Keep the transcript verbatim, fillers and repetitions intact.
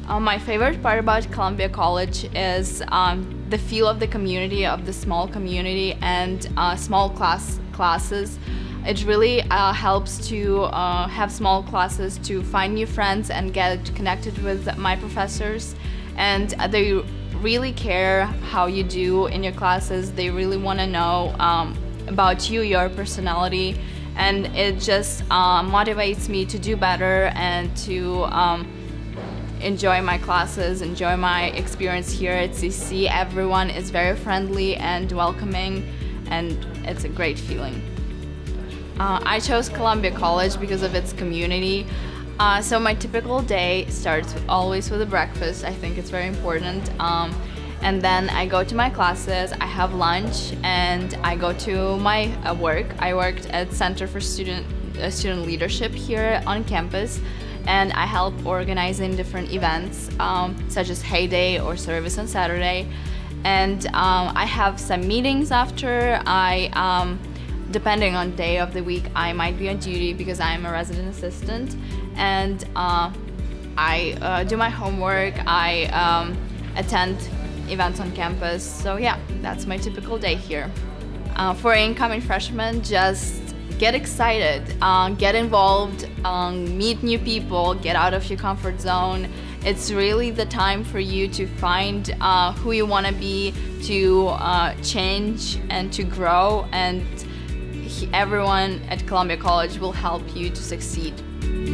Uh, my favorite part about Columbia College is um, the feel of the community, of the small community, and uh, small class classes. It really uh, helps to uh, have small classes to find new friends and get connected with my professors. And they really care how you do in your classes. They really want to know um, about you, your personality, and it just uh, motivates me to do better and to um, enjoy my classes, enjoy my experience here at C C. Everyone is very friendly and welcoming, and it's a great feeling. Uh, I chose Columbia College because of its community. Uh, so my typical day starts with, always with a breakfast. I think it's very important. Um, and then I go to my classes, I have lunch, and I go to my uh, work. I worked at Center for Student, uh, Student Leadership here on campus, and I help organizing different events um, such as Hay Day or Service on Saturday. And um, I have some meetings after. I, um, depending on day of the week, I might be on duty because I'm a resident assistant, and uh, I uh, do my homework, I um, attend events on campus. So yeah, that's my typical day here. Uh, for incoming freshmen, just get excited, uh, get involved, um, meet new people, get out of your comfort zone. It's really the time for you to find uh, who you want to be, to uh, change and to grow, and everyone at Columbia College will help you to succeed.